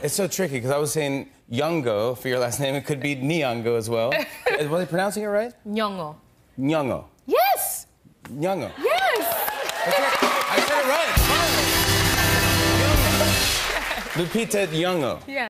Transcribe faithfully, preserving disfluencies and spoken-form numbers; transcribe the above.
It's so tricky because I was saying Nyong'o for your last name. It could be Nyong'o as well. Was I pronouncing it right? Nyong'o. Nyong'o. Yes! Nyong'o. Yes! I said it right. Lupita Nyong'o. Yeah.